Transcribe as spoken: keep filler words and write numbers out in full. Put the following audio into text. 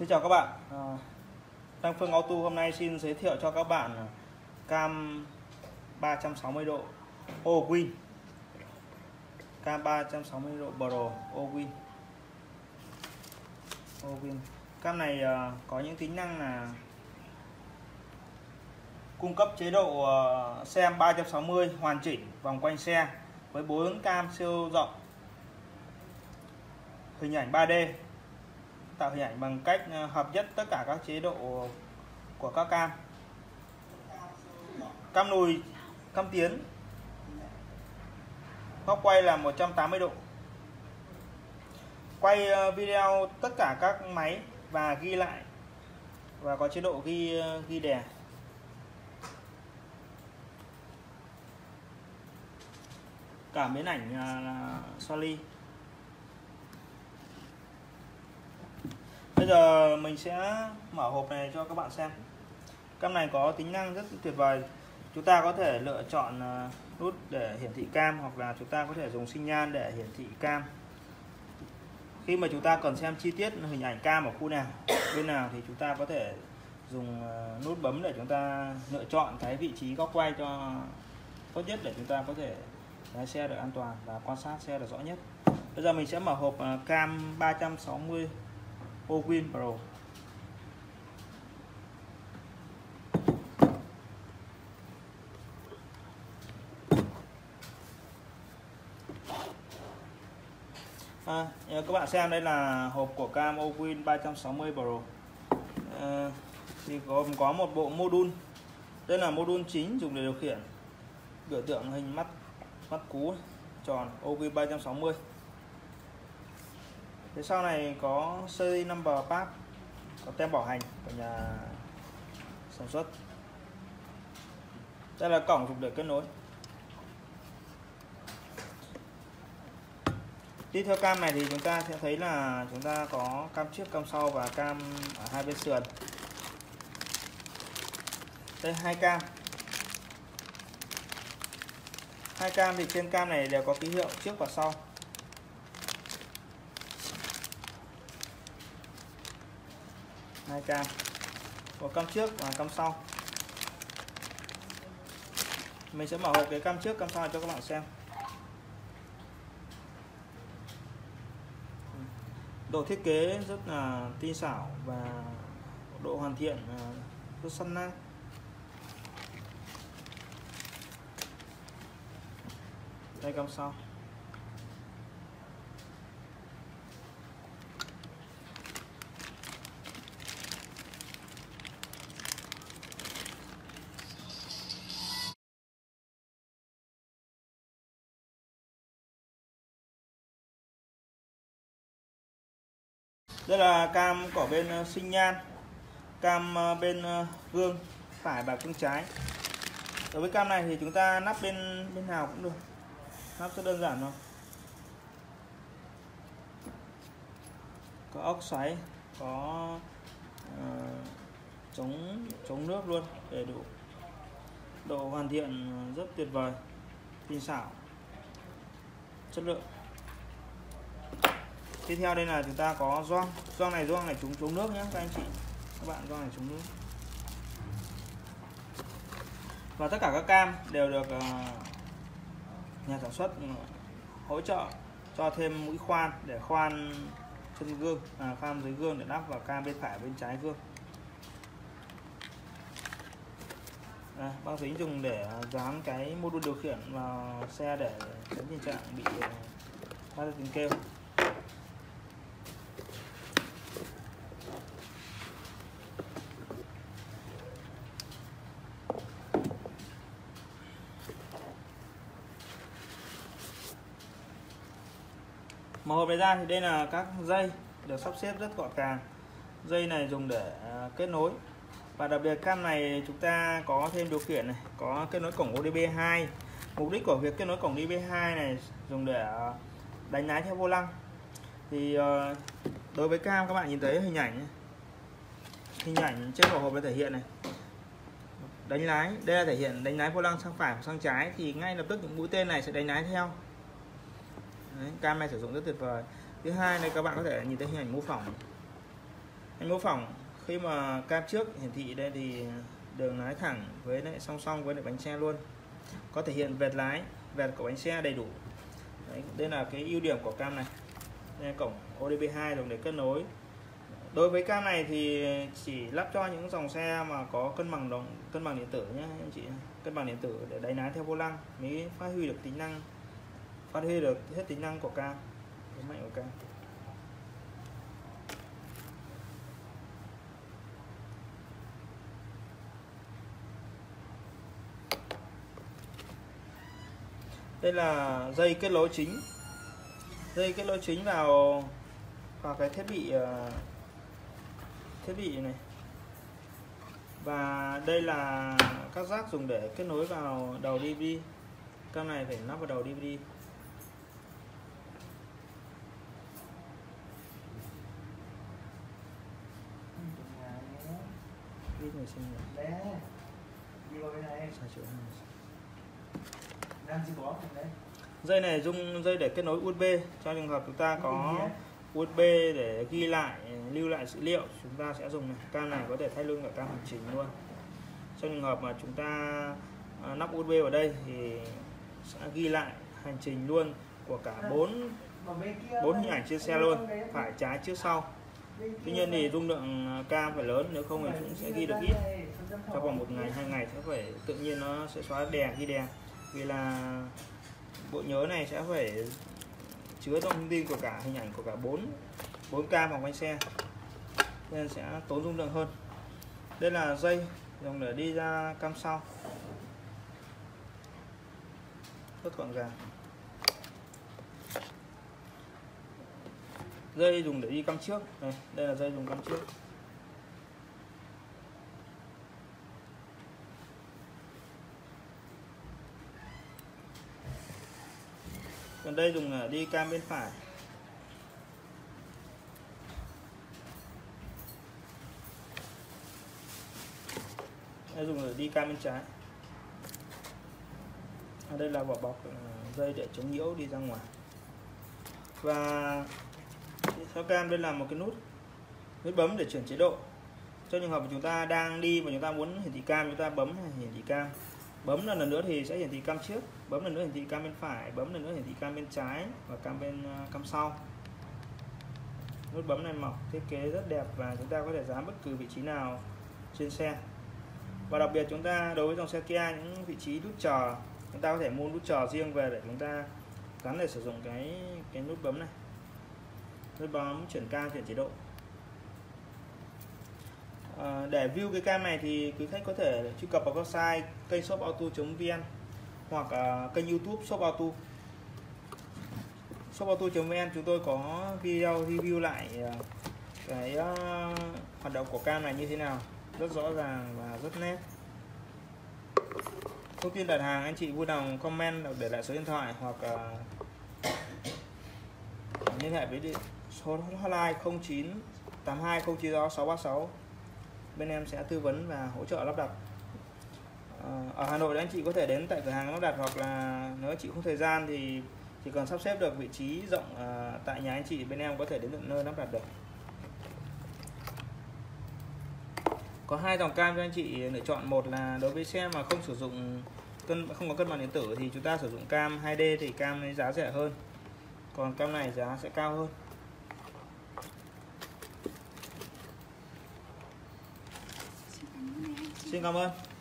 Xin chào các bạn, Đăng Phương Auto hôm nay xin giới thiệu cho các bạn cam ba trăm sáu mươi độ Owin, cam ba trăm sáu mươi độ Pro Owin. Owin cam này có những tính năng là cung cấp chế độ xem ba trăm sáu mươi hoàn chỉnh vòng quanh xe với bốn cam siêu rộng, hình ảnh ba D, tạo hình ảnh bằng cách hợp nhất tất cả các chế độ của các cam. Cam lùi, cam tiến, góc quay là một trăm tám mươi độ, quay video tất cả các máy và ghi lại, và có chế độ ghi ghi đè. Cảm biến ảnh là Sony. Bây giờ mình sẽ mở hộp này cho các bạn xem. Cam này có tính năng rất tuyệt vời. Chúng ta có thể lựa chọn nút để hiển thị cam, hoặc là chúng ta có thể dùng sinh nhan để hiển thị cam. Khi mà chúng ta cần xem chi tiết hình ảnh cam ở khu nào, bên nào, thì chúng ta có thể dùng nút bấm để chúng ta lựa chọn cái vị trí góc quay cho tốt nhất, để chúng ta có thể lái xe được an toàn và quan sát xe được rõ nhất. Bây giờ mình sẽ mở hộp cam ba trăm sáu mươi Owin Pro. À, các bạn xem đây là hộp của cam Owin ba trăm sáu mươi Pro. À, thì gồm có một bộ module. Đây là module chính dùng để điều khiển, biểu tượng hình mắt mắt cú tròn Owin ba trăm sáu mươi. Thế sau này có series number part, có tem bảo hành của nhà sản xuất. Đây là cổng dùng để kết nối. Đi theo cam này thì chúng ta sẽ thấy là chúng ta có cam trước, cam sau và cam ở hai bên sườn. Đây hai cam. Hai cam thì trên cam này đều có ký hiệu trước và sau. Hai cam có cam trước và cam sau. Mình sẽ mở hộp cái cam trước, cam sau cho các bạn xem. Độ thiết kế rất là tinh xảo và độ hoàn thiện rất săn nang. Đây cam sau. Đây là cam của bên sinh nhan, cam bên gương phải và gương trái. Đối với cam này thì chúng ta lắp bên bên nào cũng được, lắp rất đơn giản thôi. Có ốc xoáy, có uh, chống chống nước luôn, đầy đủ. Độ hoàn thiện rất tuyệt vời, tinh xảo, chất lượng. Tiếp theo đây là chúng ta có gioăng. Gioăng này gioăng này chống chống nước nhé các anh chị, các bạn, gioăng này chống nước. Và tất cả các cam đều được uh, nhà sản xuất hỗ trợ cho thêm mũi khoan để khoan chân gương, à, khoan dưới gương để lắp vào cam bên phải bên trái gương. À, băng dính dùng để dán cái module điều khiển vào xe để tránh tình trạng bị phát ra tiếng kêu. Mở hộp này ra thì đây là các dây được sắp xếp rất gọn gàng. Dây này dùng để kết nối, và đặc biệt cam này chúng ta có thêm điều khiển này, có kết nối cổng ô đê bê hai. Mục đích của việc kết nối cổng ô đê bê hai này dùng để đánh lái theo vô lăng. Thì đối với cam các bạn nhìn thấy hình ảnh hình ảnh trên vỏ hộp đã thể hiện này, đánh lái, đây là thể hiện đánh lái vô lăng sang phải hoặc sang trái, thì ngay lập tức những mũi tên này sẽ đánh lái theo. Đấy, cam này sử dụng rất tuyệt vời. Thứ hai này, các bạn có thể nhìn thấy hình ảnh mô phỏng Anh mô phỏng khi mà cam trước hiển thị đây thì đường lái thẳng với lại song song với lại bánh xe luôn, có thể hiện vệt lái, vệt của bánh xe đầy đủ. Đấy, đây là cái ưu điểm của cam này. Đây là cổng ô đê bê hai dùng để kết nối. Đối với cam này thì chỉ lắp cho những dòng xe mà có cân bằng đồng cân bằng điện tử nhé anh chị, cân bằng điện tử để đáy lái theo vô lăng mới phát huy được tính năng, phát huy được hết tính năng của cam, thế mạnh của cam. Đây là dây kết nối chính, dây kết nối chính vào vào cái thiết bị thiết bị này, và đây là các jack dùng để kết nối vào đầu đê vê đê. Cam này phải lắp vào đầu đê vê đê. Ít người xin dây này dùng dây để kết nối u ét bê, cho trường hợp chúng ta có u ét bê để ghi lại, lưu lại dữ liệu, chúng ta sẽ dùng này. Cam này có thể thay luôn cả cam hành trình luôn. Trong trường hợp mà chúng ta lắp u ét bê vào đây thì sẽ ghi lại hành trình luôn của cả bốn bốn hình ảnh trên xe luôn, phải trái trước sau. Tuy nhiên thì dung lượng cam phải lớn, nếu không thì chúng sẽ ghi được ít. Trong vòng một ngày, hai ngày sẽ phải tự nhiên nó sẽ xóa đè ghi đè, vì là bộ nhớ này sẽ phải chứa thông tin của cả hình ảnh của cả bốn bốn cam hoặc bánh xe, nên sẽ tốn dung lượng hơn. Đây là dây dùng để đi ra cam sau, rất gọn gàng. Dây dùng để đi cam trước này, đây là dây dùng cam trước. Còn đây dùng là đi cam bên phải. Đây dùng để đi cam bên trái. Ở đây là vỏ bọc dây để chống nhiễu đi ra ngoài. Và theo cam đây là một cái nút nút bấm để chuyển chế độ. Cho trường hợp chúng ta đang đi và chúng ta muốn hiển thị cam, chúng ta bấm hiển thị cam, bấm lần nữa thì sẽ hiển thị cam trước, bấm lần nữa hiển thị cam bên phải, bấm lần nữa hiển thị cam bên trái và cam bên uh, cam sau. Nút bấm này mỏng, thiết kế rất đẹp và chúng ta có thể dán bất cứ vị trí nào trên xe. Và đặc biệt chúng ta đối với dòng xe Kia, những vị trí nút chờ chúng ta có thể mua nút chờ riêng về để chúng ta gắn để sử dụng cái cái nút bấm này, nút bấm chuyển cam, chuyển chế độ. À, để view cái cam này thì quý khách có thể truy cập vào website kênh shopauto chấm vn hoặc uh, kênh YouTube shopauto. shopauto chấm vn chúng tôi có video review lại uh, cái uh, hoạt động của cam này như thế nào, rất rõ ràng và rất nét. Thông tin đặt hàng anh chị vui lòng comment để lại số điện thoại hoặc uh, liên hệ với số hotline không chín tám hai không chín sáu ba sáu. Bên em sẽ tư vấn và hỗ trợ lắp đặt. Ở Hà Nội anh chị có thể đến tại cửa hàng lắp đặt, hoặc là nếu anh chị không thời gian thì chỉ cần sắp xếp được vị trí rộng tại nhà anh chị, bên em có thể đến tận nơi lắp đặt được. Có hai dòng cam cho anh chị lựa chọn. Một là đối với xe mà không sử dụng cân không có cân bằng điện tử thì chúng ta sử dụng cam hai D thì cam này giá rẻ hơn, còn cam này giá sẽ cao hơn. Xin cảm ơn.